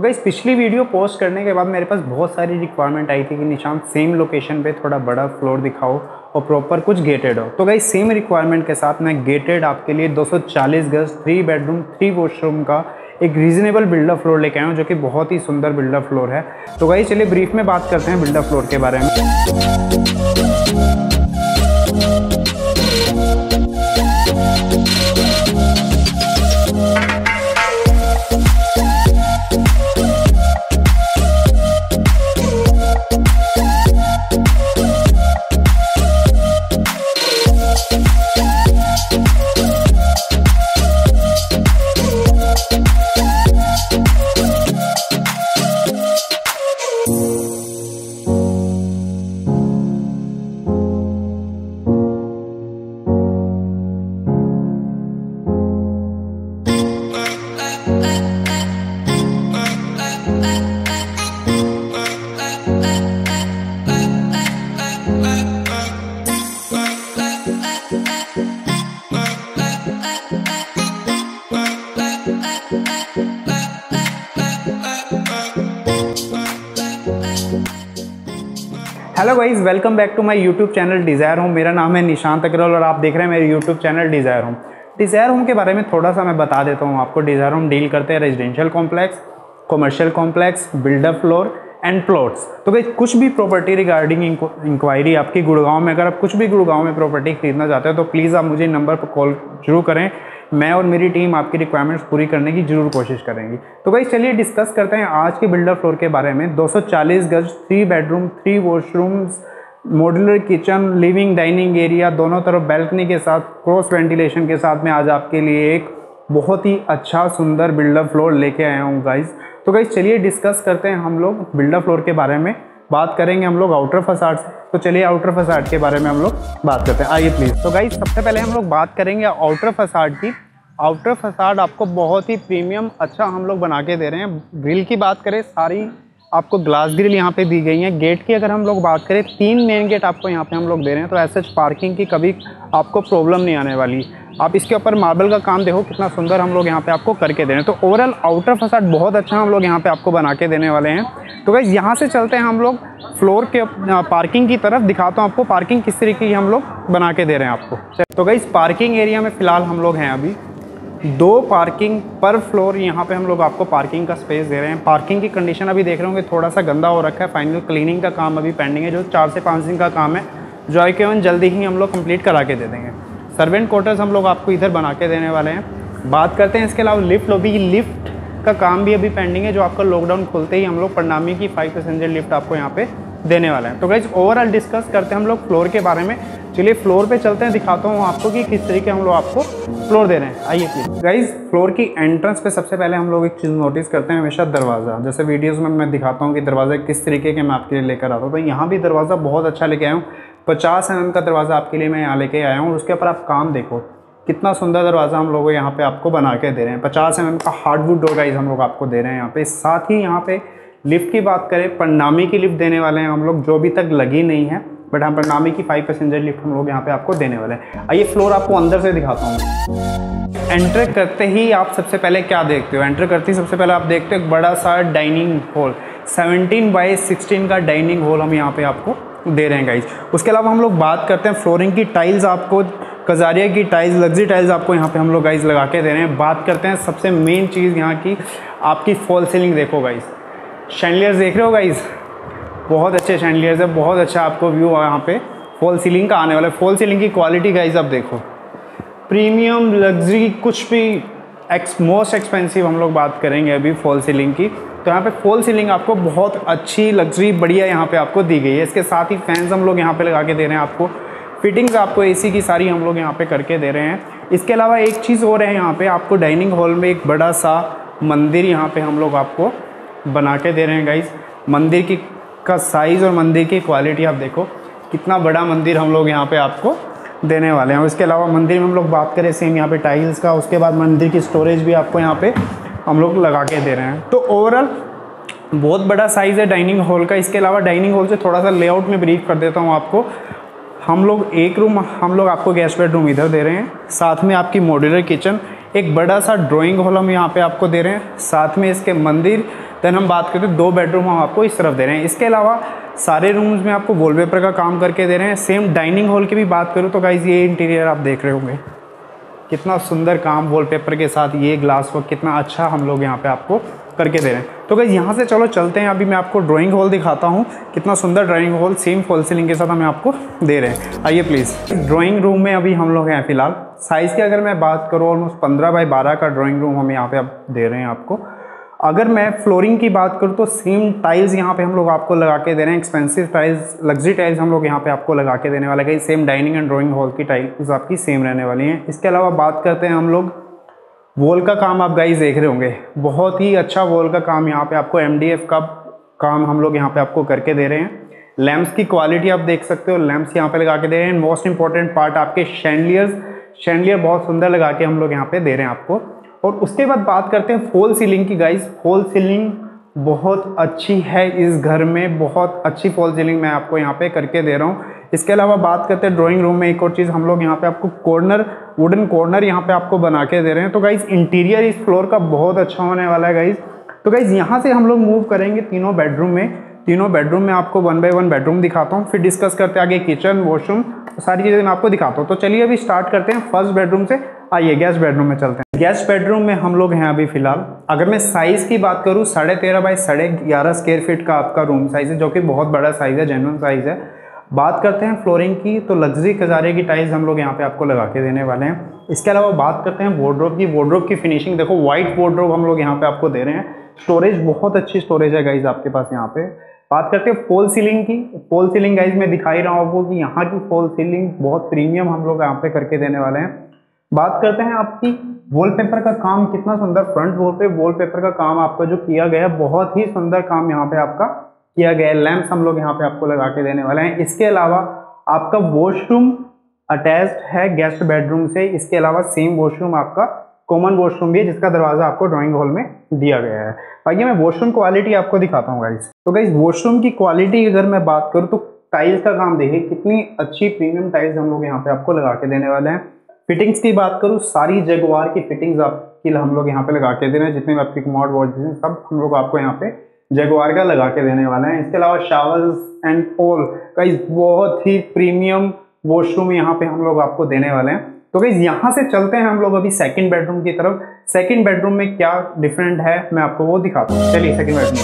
Guys पिछली video post करने के बाद मेरे पास बहुत सारी रिक्वायरमेंट आई थी कि निशान सेम लोकेशन पे थोड़ा बड़ा फ्लोर दिखाओ और प्रॉपर कुछ गेटेड हो। तो गाइस सेम रिक्वायरमेंट के साथ मैं गेटेड आपके लिए 240 गज 3 बेडरूम 3 वॉशरूम का एक रीजनेबल बिल्डर फ्लोर लेके आया हूँ, जो कि बहुत ही सुंदर बिल्डर फ्लोर है। तो गाइस चलिए ब्रीफ में बात करते हैं बिल्डर फ्लोर के बारे में। Hello guys, welcome back to my YouTube channel desire home. मेरा नाम है निशांत अग्रवाल और आप देख रहे हैं मेरे YouTube channel desire home. Desire home के बारे में थोड़ा सा मैं बता देता हूँ आपको। डिज़ायर होम डील करते हैं residential complex, commercial complex, builder floor and plots. तो गाइस कुछ भी प्रॉपर्टी रिगार्डिंग इंक्वायरी आपकी गुड़गांव में, अगर आप कुछ भी गुड़गांव में प्रॉपर्टी खरीदना चाहते हो तो प्लीज़ आप मुझे नंबर पर कॉल जरूर करें। मैं और मेरी टीम आपकी रिक्वायरमेंट्स पूरी करने की जरूर कोशिश करेंगी। तो गाइस चलिए डिस्कस करते हैं आज के बिल्डर फ्लोर के बारे में। 240 गज 3 bedroom 3 washrooms, modular kitchen, living dining area, दोनों तरफ बैल्कनी के साथ क्रॉस वेंटिलेशन के साथ में आज आपके लिए एक बहुत ही अच्छा सुंदर बिल्डर फ्लोर लेके आया हूँ गाइस। तो गाइस चलिए डिस्कस करते हैं हम लोग बिल्डर फ्लोर के बारे में। बात करेंगे हम लोग आउटर फसाड से। तो चलिए आउटर फसाड के बारे में हम लोग बात करते हैं, आइए प्लीज़। तो गाइस सबसे पहले हम लोग बात करेंगे आउटर फसाड की। आउटर फसाड आपको बहुत ही प्रीमियम अच्छा हम लोग बना के दे रहे हैं। ग्रिल की बात करें, सारी आपको ग्लास ग्रिल यहाँ पे दी गई है। गेट की अगर हम लोग बात करें, 3 मेन गेट आपको यहाँ पे हम लोग दे रहे हैं। तो ऐसे पार्किंग की कभी आपको प्रॉब्लम नहीं आने वाली। आप इसके ऊपर मार्बल का काम देखो कितना सुंदर हम लोग यहाँ पे आपको करके दे रहे हैं। तो ओवरऑल आउटर फसाड बहुत अच्छा हम लोग यहाँ पे आपको बना के देने वाले हैं। तो गाइस यहाँ से चलते हैं हम लोग फ्लोर के पार्किंग की तरफ। दिखाता हूँ आपको पार्किंग किस तरीके की हम लोग बना के दे रहे हैं आपको। तो गाइस पार्किंग एरिया में फ़िलहाल हम लोग हैं अभी 2 पार्किंग पर फ्लोर। यहाँ पे हम लोग आपको पार्किंग का स्पेस दे रहे हैं। पार्किंग की कंडीशन अभी देख रहे होंगे थोड़ा सा गंदा हो रखा है। फाइनल क्लीनिंग का काम अभी पेंडिंग है, जो 4 से 5 दिन का काम है, जो आई के जल्दी ही हम लोग कंप्लीट करा के दे देंगे। सर्वेंट क्वार्टर्स हम लोग आपको इधर बना के देने वाले हैं। बात करते हैं इसके अलावा लिफ्ट लॉबी की। लिफ्ट का काम भी अभी पेंडिंग है, जो आपका लॉकडाउन खुलते ही हम लोग प्रणामी की 5 पैसेंजर लिफ्ट आपको यहाँ पे देने वाला है। तो गाइस ओवरऑल डिस्कस करते हैं हम लोग फ्लोर के बारे में। चलिए फ्लोर पे चलते हैं, दिखाता हूँ आपको कि किस तरीके हम लोग आपको फ्लोर दे रहे हैं, आइए प्लीज। गाइस फ्लोर की एंट्रेंस पे सबसे पहले हम लोग एक चीज़ नोटिस करते हैं हमेशा, दरवाज़ा। जैसे वीडियोस में मैं दिखाता हूँ कि दरवाज़ा किस तरीके के मैं आपके लिए लेकर आता हूँ। तो यहाँ भी दरवाज़ा बहुत अच्छा लेके आया हूँ। 50 mm का दरवाज़ा आपके लिए मैं यहाँ लेके आया हूँ। उसके ऊपर आप काम देखो कितना सुंदर दरवाज़ा हम लोग यहाँ पे आपको बना के दे रहे हैं। 50 mm का हार्डवुड डोर गाइस हम लोग आपको दे रहे हैं यहाँ पे। साथ ही यहाँ पे लिफ्ट की बात करें, प्रणामी की लिफ्ट देने वाले हैं हम लोग, जो अभी तक लगी नहीं है, बट हम प्रणामी की 5 पैसेंजर लिफ्ट हम लोग यहाँ पे आपको देने वाले हैं। आइए फ्लोर आपको अंदर से दिखाता हूँ। एंटर करते ही आप सबसे पहले क्या देखते हो? एंटर करते ही सबसे पहले आप देखते हो एक बड़ा सा डाइनिंग हॉल, 17 बाई 16 का डाइनिंग हॉल हम यहाँ पे आपको दे रहे हैं गाइज। उसके अलावा हम लोग बात करते हैं फ्लोरिंग की। टाइल्स आपको कजारिया की टाइल्स, लग्जरी टाइल्स आपको यहाँ पे हम लोग गाइज लगा के दे रहे हैं। बात करते हैं सबसे मेन चीज़ यहाँ की, आपकी फॉल सीलिंग देखो गाइज। शैंडलियर्स देख रहे हो गाइज, बहुत अच्छे शैंडलियर्स है, बहुत अच्छा आपको व्यू यहाँ पे फॉल सीलिंग का आने वाला है। फॉल सीलिंग की क्वालिटी गाइज आप देखो, प्रीमियम लग्जरी, कुछ भी मोस्ट एक्सपेंसिव हम लोग बात करेंगे अभी फॉल सीलिंग की। तो यहाँ पे फॉल सीलिंग आपको बहुत अच्छी लग्जरी बढ़िया यहाँ पे आपको दी गई है। इसके साथ ही फैंस हम लोग यहाँ पे लगा के दे रहे हैं आपको। फिटिंग्स आपको एसी की सारी हम लोग यहाँ पे करके दे रहे हैं। इसके अलावा एक चीज़ और है, यहाँ पे आपको डाइनिंग हॉल में एक बड़ा सा मंदिर यहाँ पे हम लोग आपको बना के दे रहे हैं गाइज। मंदिर की का साइज़ और मंदिर की क्वालिटी आप देखो, कितना बड़ा मंदिर हम लोग यहाँ पे आपको देने वाले हैं। इसके अलावा मंदिर में हम लोग बात करें सेम यहाँ पे टाइल्स का, उसके बाद मंदिर की स्टोरेज भी आपको यहाँ पे हम लोग लगा के दे रहे हैं। तो ओवरऑल बहुत बड़ा साइज़ है डाइनिंग हॉल का। इसके अलावा डाइनिंग हॉल से थोड़ा सा लेआउट में ब्रीफ कर देता हूँ आपको। हम लोग एक रूम हम लोग आपको गेस्ट बेडरूम इधर दे रहे हैं, साथ में आपकी मॉड्यूलर किचन, एक बड़ा सा ड्राइंग हॉल हम यहाँ पे आपको दे रहे हैं, साथ में इसके मंदिर देन हम बात करते हैं 2 बेडरूम हम आपको इस तरफ दे रहे हैं। इसके अलावा सारे रूम्स में आपको वॉलपेपर का काम करके दे रहे हैं। सेम डाइनिंग हॉल की भी बात करूँ तो गाइज ये इंटीरियर आप देख रहे होंगे, कितना सुंदर काम वॉलपेपर के साथ, ये ग्लास वर्क कितना अच्छा हम लोग यहाँ पे आपको करके दे रहे हैं। तो गाइस यहाँ से चलो चलते हैं, अभी मैं आपको ड्राइंग हॉल दिखाता हूँ, कितना सुंदर drawing hall same fall ceiling के साथ हमें आपको दे रहे हैं। आइए प्लीज़। ड्राइंग रूम में अभी हम लोग हैं फिलहाल, साइज़ की अगर मैं बात करूँ ऑलमोस्ट 15 बाई 12 का ड्राइंग रूम हम यहाँ पे आप दे रहे हैं आपको। अगर मैं फ्लोरिंग की बात करूँ तो सेम टाइल्स यहाँ पे हम लोग आपको लगा के दे रहे हैं, एक्सपेंसिव टाइल्स, लग्जरी टाइल्स हम लोग यहाँ पे आपको लगा के देने वाले हैं। Same dining and drawing hall की टाइल्स आपकी सेम रहने वाली हैं। इसके अलावा बात करते हैं हम लोग वॉल का काम, आप गाइस देख रहे होंगे बहुत ही अच्छा वॉल का काम यहाँ पे आपको MDF का काम हम लोग यहाँ पे आपको करके दे रहे हैं। लैंप्स की क्वालिटी आप देख सकते हो, लैंप्स यहाँ पे लगा के दे रहे हैं। मोस्ट इंपॉर्टेंट पार्ट आपके शैंडलियर बहुत सुंदर लगा के हम लोग यहाँ पे दे रहे हैं आपको। और उसके बाद बात करते हैं फॉल सीलिंग की। गाइस फॉल सीलिंग बहुत अच्छी है इस घर में, बहुत अच्छी फॉल सीलिंग मैं आपको यहाँ पे करके दे रहा हूँ। इसके अलावा बात करते हैं ड्राइंग रूम में एक और चीज़, हम लोग यहाँ पे आपको कॉर्नर, वुडन कॉर्नर यहाँ पे आपको बना के दे रहे हैं। तो गाइस इंटीरियर इस फ्लोर का बहुत अच्छा होने वाला है गाइस। तो गाइस यहाँ से हम लोग मूव करेंगे तीनों बेडरूम में। तीनों बेडरूम में आपको 1 बाय 1 बेडरूम दिखाता हूँ, फिर डिस्कस करते हैं आगे किचन, वॉशरूम, सारी चीज़ें मैं आपको दिखाता हूँ। तो चलिए अभी स्टार्ट करते हैं फर्स्ट बेडरूम से। आइए गेस्ट बेडरूम में चलते हैं। गेस्ट बेडरूम में हम लोग हैं अभी फिलहाल। अगर मैं साइज़ की बात करूँ 13.5 बाई 11.5 स्क्वायर फीट का आपका रूम साइज़ है, जो कि बहुत बड़ा साइज़ है, जेन्युइन साइज़ है। बात करते हैं फ्लोरिंग की, तो लग्जरी खजारे की टाइल्स हम लोग यहाँ पे आपको लगा के देने वाले हैं। इसके अलावा बात करते हैं वार्डरोब की। वार्डरोब की फिनिशिंग देखो, व्हाइट वार्डरोब हम लोग यहाँ पे आपको दे रहे हैं। स्टोरेज बहुत अच्छी स्टोरेज है गाइज आपके पास यहाँ पे। बात करते हैं फॉल सीलिंग की। फॉल सीलिंग गाइज मैं दिखा ही रहा हूँ आपको कि यहाँ की फॉल सीलिंग बहुत प्रीमियम हम लोग यहाँ पे करके देने वाले हैं। बात करते हैं आपकी वॉलपेपर का काम, कितना सुंदर फ्रंट वॉल पे वॉलपेपर का काम आपका जो किया गया है, बहुत ही सुंदर काम यहाँ पे आपका किया गया है। लैंप्स हम लोग यहाँ पे आपको लगा के देने वाले हैं। इसके अलावा आपका वॉशरूम अटैच्ड है गेस्ट बेडरूम से। इसके अलावा सेम वॉशरूम आपका कॉमन वॉशरूम भी है, जिसका दरवाजा आपको ड्राइंग हॉल में दिया गया है। आइए मैं वॉशरूम क्वालिटी आपको दिखाता हूँ गाइस। तो गाइस वॉशरूम की क्वालिटी अगर मैं बात करूँ तो टाइल्स का काम देखिए, कितनी अच्छी प्रीमियम टाइल्स हम लोग यहाँ पे आपको लगा के देने वाले हैं। फिटिंग्स की बात करूँ, सारी जगुआर की फिटिंग्स आपकी हम लोग यहाँ पे लगा के दे रहे हैं। जितने भी आपकी कमोड वॉश बेसिन सब हम लोग आपको यहाँ पे जगुआर का लगा के देने वाले हैं। इसके अलावा शावर्स एंड पोल गाइस बहुत ही प्रीमियम वॉशरूम यहाँ पे हम लोग आपको देने वाले हैं। तो गाइस यहाँ से चलते हैं हम लोग अभी सेकंड बेडरूम की तरफ। सेकंड बेडरूम में क्या डिफरेंट है मैं आपको वो दिखाता हूँ। चलिए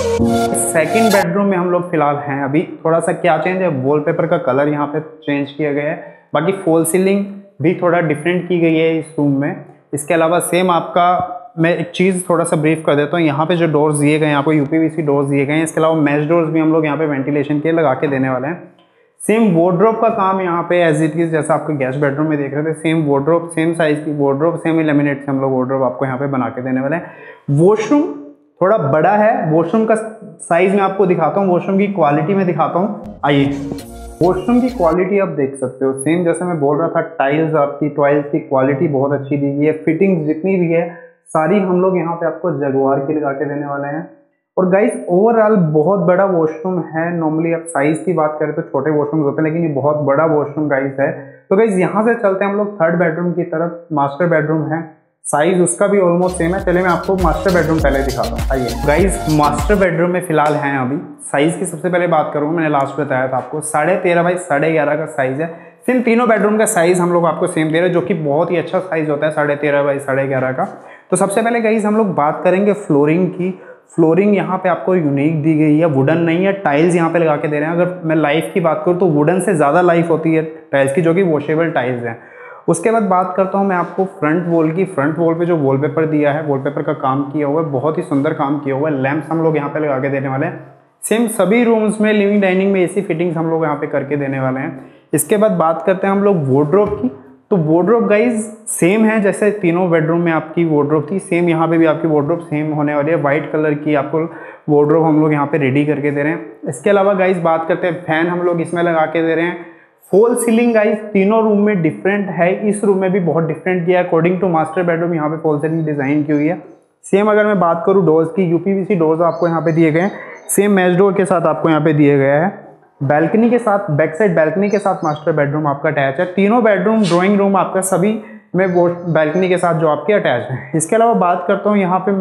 सेकंड बेडरूम में हम लोग फिलहाल हैं अभी। थोड़ा सा क्या चेंज है, वॉलपेपर का कलर यहाँ पे चेंज किया गया है, बाकी फॉल सीलिंग भी थोड़ा डिफरेंट की गई है इस रूम में। इसके अलावा सेम आपका मैं एक चीज़ थोड़ा सा ब्रीफ कर देता हूँ, यहाँ पे जो डोर्स दिए गए हैं आपको UPVC डोर्स दिए गए हैं। इसके अलावा मैश डोर्स भी हम लोग यहाँ पे वेंटिलेशन के लगा के देने वाले हैं। सेम वार्डरोब का काम यहाँ पे एज इट इज, जैसा आपके गेस्ट बेडरूम में देख रहे थे, सेम वार्डरोब, सेम साइज की वार्डरोब, सेम लेमिनेट से हम लोग वार्डरोब आपको यहाँ पे बना के देने वाले हैं। वॉशरूम थोड़ा बड़ा है, वॉशरूम का साइज मैं आपको दिखाता हूँ, वॉशरूम की क्वालिटी में दिखाता हूँ। आइए वॉशरूम की क्वालिटी आप देख सकते हो, सेम जैसे मैं बोल रहा था, टाइल्स आपकी टॉयल्स की क्वालिटी बहुत अच्छी दी गई है। फिटिंग्स जितनी भी है सारी हम लोग यहाँ पे आपको जगुआर की लगा के देने वाले हैं। और गाइस ओवरऑल बहुत बड़ा वॉशरूम है। नॉर्मली आप साइज की बात करें तो छोटे वॉशरूम होते हैं, लेकिन ये बहुत बड़ा वॉशरूम गाइस है। तो गाइस यहाँ से चलते हैं हम लोग थर्ड बेडरूम की तरफ। मास्टर बेडरूम है, साइज उसका भी ऑलमोस्ट सेम है। चलिए मैं आपको मास्टर बेडरूम पहले दिखाता हूँ। आइए गाइस मास्टर बेडरूम में फिलहाल हैं अभी। साइज की सबसे पहले बात करूँ, मैंने लास्ट बताया था आपको 13.5 बाई 11.5 का साइज है। सेम तीनों बेडरूम का साइज हम लोग आपको सेम दे रहे हैं, जो कि बहुत ही अच्छा साइज होता है 13.5 बाई 11.5 का। तो सबसे पहले गाइस हम लोग बात करेंगे फ्लोरिंग की। फ्लोरिंग यहाँ पे आपको यूनिक दी गई है, वुडन नहीं है, टाइल्स यहाँ पे लगा के दे रहे हैं। अगर मैं लाइफ की बात करूँ तो वुडन से ज़्यादा लाइफ होती है टाइल्स की, जो कि वॉशेबल टाइल्स हैं। उसके बाद बात करता हूँ मैं आपको फ्रंट वॉल की। फ्रंट वॉल पे जो वॉलपेपर दिया है, वॉलपेपर का काम किया हुआ है, बहुत ही सुंदर काम किया हुआ है। लैंप्स हम लोग यहाँ पे लगा के देने वाले हैं। सेम सभी रूम्स में लिविंग डाइनिंग में AC फिटिंग्स हम लोग यहाँ पे करके देने वाले हैं। इसके बाद बात करते हैं हम लोग वार्डरोब की। तो वार्डरोब गाइज सेम है जैसे तीनों बेडरूम में आपकी वार्डरोब थी, सेम यहाँ पे भी आपकी वार्डरोब सेम होने वाली है। वाइट कलर की आपको वार्डरोब हम लोग यहाँ पे रेडी करके दे रहे हैं। इसके अलावा गाइज बात करते हैं फैन हम लोग इसमें लगा के दे रहे हैं। फॉल सीलिंग गाइज तीनों रूम में डिफरेंट है, इस रूम में भी बहुत डिफरेंट किया है अकॉर्डिंग टू मास्टर बेडरूम। यहाँ पे फॉल सीलिंग डिजाइन की हुई है। सेम अगर मैं बात करूँ डोर्स की, UPVC डोर्स आपको यहाँ पे दिए गए हैं, सेम मैच डोर के साथ आपको यहाँ पे दिए गया है। बैल्कनी के साथ, बैक साइड बैल्कनी के साथ मास्टर बेडरूम आपका अटैच है। तीनों बेडरूम, ड्राइंग रूम आपका सभी में वो बैल्कनी के साथ जो आपके अटैच है। इसके अलावा बात करता हूँ यहाँ पे मैं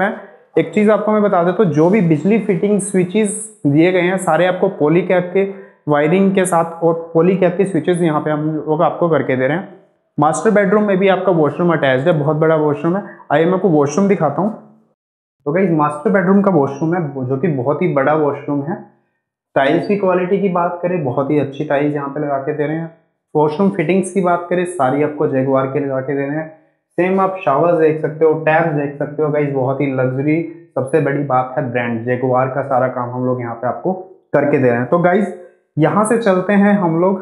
एक चीज़ आपको मैं बता देता हूँ, जो भी बिजली फिटिंग स्विचेस दिए गए हैं सारे आपको पॉलीकैब के वायरिंग के साथ और पॉलीकैब के स्विचेस यहाँ पे हम लोग आपको करके दे रहे हैं। मास्टर बेडरूम में भी आपका वॉशरूम अटैच्ड है, बहुत बड़ा वॉशरूम है। आइए मैं आपको वॉशरूम दिखाता हूँ। तो गाइस मास्टर बेडरूम का वॉशरूम है जो कि बहुत ही बड़ा वॉशरूम है। टाइल्स की क्वालिटी की बात करें, बहुत ही अच्छी टाइल्स यहाँ पे लगा के दे रहे हैं। वॉशरूम फिटिंग्स की बात करें, सारी आपको जैगुआर के लगा के दे रहे हैं। सेम आप शावर्स देख सकते हो, टैब्स देख सकते हो गाइस, बहुत ही लग्जरी। सबसे बड़ी बात है ब्रांड जैगुआर का सारा काम हम लोग यहाँ पे आपको करके दे रहे हैं। तो गाइस यहाँ से चलते हैं हम लोग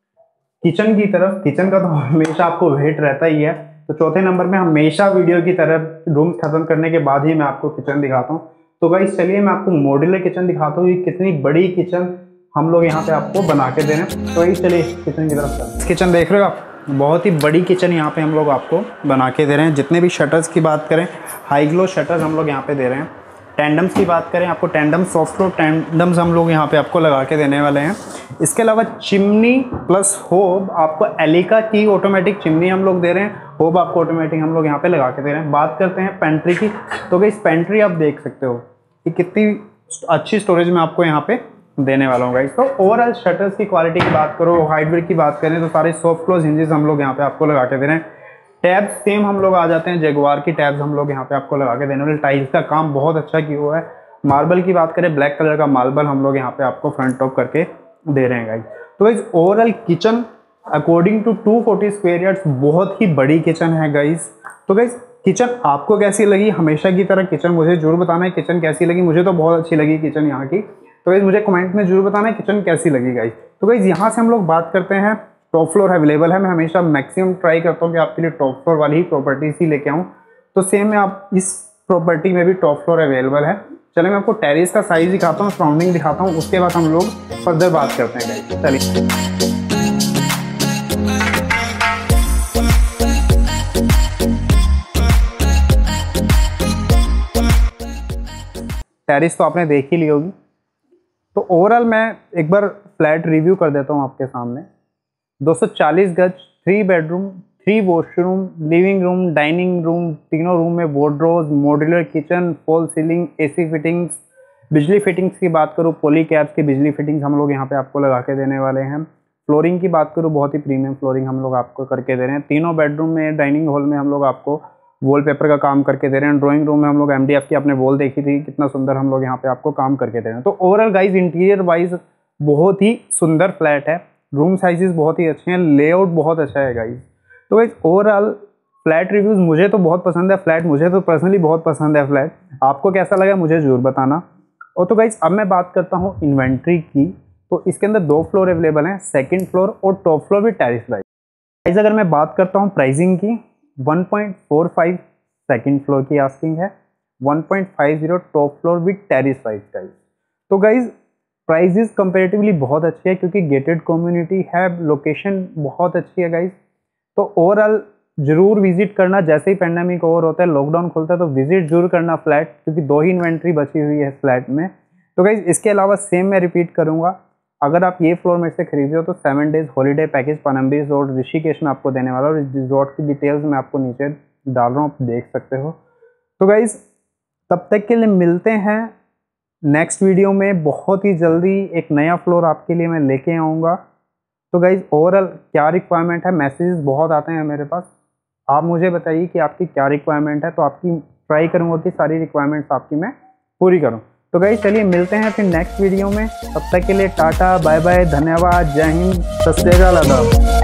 किचन की तरफ। किचन का तो हमेशा आपको वेट रहता ही है, तो चौथे नंबर में हमेशा वीडियो की तरफ रूम खत्म करने के बाद ही मैं आपको किचन दिखाता हूँ। तो गाइस चलिए मैं आपको मॉड्यूलर किचन दिखाता हूँ, कितनी बड़ी किचन हम लोग यहाँ पे आपको बना के दे रहे हैं। तो गाइस चलिए किचन की तरफ चलते हैं। किचन देख रहे हो आप, बहुत ही बड़ी किचन यहाँ पे हम लोग आपको बना के दे रहे हैं। जितने भी शटर्स की बात करें, हाई ग्लो शटर्स हम लोग यहाँ पे दे रहे हैं। टेंडम्स की बात करें, आपको टेंडम सॉफ्ट फ्लोर टेंडम्स हम लोग यहाँ पे आपको लगा के देने वाले हैं। इसके अलावा चिमनी प्लस होब आपको एलिका की ऑटोमेटिक चिमनी हम लोग दे रहे हैं। होब आपको ऑटोमेटिक हम लोग यहाँ पे लगा के दे रहे हैं। बात करते हैं पेंट्री की, तो इस पेंट्री आप देख सकते हो कि कितनी अच्छी स्टोरेज में आपको यहाँ पे देने वाला हूँ गाइस। तो ओवरऑल शटर्स की क्वालिटी की बात करो, हाइट वेट की बात करें, तो सारे सॉफ्ट क्लोज हिंजेस हम लोग यहाँ पे आपको लगा के दे रहे हैं। टैब्स सेम हम लोग आ जाते हैं, जैगुआर की टैब्स हम लोग यहाँ पे आपको लगा के देने वाले। टाइल्स का काम बहुत अच्छा किया हुआ है। मार्बल की बात करें, ब्लैक कलर का मार्बल हम लोग यहाँ पे आपको फ्रंट टॉप करके दे रहे हैं गाइस। तो guys overall kitchen according to 240 square yards बहुत ही बड़ी किचन है गाइस। तो गाइस किचन आपको कैसी लगी, हमेशा की तरह किचन मुझे जरूर बताना है किचन कैसी लगी। मुझे तो बहुत अच्छी लगी किचन यहाँ की। तो गाइस मुझे कमेंट में जरूर बताना है किचन कैसी लगी गाइस। तो गाइस यहाँ से हम लोग बात करते हैं, टॉप फ्लोर अवेलेबल है। मैं हमेशा मैक्सिमम ट्राई करता हूँ कि आपके लिए टॉप फ्लोर वाली ही प्रॉपर्टीज ही लेके आऊँ। तो सेम में आप इस प्रॉपर्टी में भी टॉप फ्लोर अवेलेबल है। चलिए मैं आपको टेरेस का साइज दिखाता हूँ, सराउंडिंग दिखाता हूँ, उसके बाद हम लोग फर्दर बात करते हैं गाइस। चलिए टेरेस तो आपने देख ही ली होगी। तो ओवरऑल मैं एक बार फ्लैट रिव्यू कर देता हूँ आपके सामने। 240 गज, 3 bedroom, 3 washroom, living room, dining room, तीनों रूम में wardrobe, modular kitchen, fall ceiling, AC fittings. बिजली फिटिंग्स की बात करूँ, पॉलीकैब्स की बिजली फिटिंग्स हम लोग यहाँ पे आपको लगा के देने वाले हैं। फ्लोरिंग की बात करूँ, बहुत ही प्रीमियम फ्लोरिंग हम लोग आपको करके दे रहे हैं। तीनों बेडरूम में, डाइनिंग हॉल में हम लोग आपको वॉलपेपर का काम करके दे रहे हैं। ड्राइंग रूम में हम लोग MDF की आपने वॉल देखी थी, कितना सुंदर हम लोग यहाँ पे आपको काम करके दे रहे हैं। तो ओवरऑल गाइज इंटीरियर वाइज बहुत ही सुंदर फ्लैट है। रूम साइजेस बहुत ही अच्छे हैं, लेआउट बहुत अच्छा है गाइज। तो गाइज ओवरऑल फ्लैट रिव्यूज मुझे तो बहुत पसंद है। फ्लैट मुझे तो पर्सनली बहुत पसंद है। फ्लैट आपको कैसा लगा मुझे जरूर बताना। और तो गाइज अब मैं बात करता हूँ इन्वेंट्री की। तो इसके अंदर 2 फ्लोर अवेलेबल हैं, सेकेंड फ्लोर और टॉप फ्लोर भी टेरेस प्राइस। अगर मैं बात करता हूँ प्राइसिंग की, 1.45 सेकेंड फ्लोर की आस्किंग है, 1.50 top floor with terrace price guys. तो गाइज प्राइजेस कंपेरेटिवली बहुत अच्छे हैं क्योंकि गेटेड कम्युनिटी है, लोकेशन बहुत अच्छी है गाइज। तो ओवरऑल जरूर विजिट करना, जैसे ही पेंडेमिक ओवर होता है, लॉकडाउन खुलता है, तो विजिट जरूर करना फ्लैट, क्योंकि 2 ही इन्वेंट्री बची हुई है फ्लैट में। तो गाइज इसके अलावा सेम मैं रिपीट करूँगा, अगर आप ये फ्लोर में से खरीद रहे हो तो 7 days holiday package Panambi resort Rishikesh में आपको देने वाला, और इस रिजॉर्ट की डिटेल्स मैं आपको नीचे डाल रहा हूँ, आप देख सकते हो। तो गाइज तब तक के लिए मिलते हैं नेक्स्ट वीडियो में। बहुत ही जल्दी एक नया फ्लोर आपके लिए मैं लेके आऊँगा। तो गाइज ओवरऑल क्या रिक्वायरमेंट है, मैसेजेस बहुत आते हैं मेरे पास, आप मुझे बताइए कि आपकी क्या रिक्वायरमेंट है, तो आपकी ट्राई करूँगा कि सारी रिक्वायरमेंट्स आपकी मैं पूरी करूँ। तो गाइज चलिए मिलते हैं फिर नेक्स्ट वीडियो में। तब तक के लिए टाटा बाय बाय, धन्यवाद, जय हिंद, सत श्री अकाल, आदाब।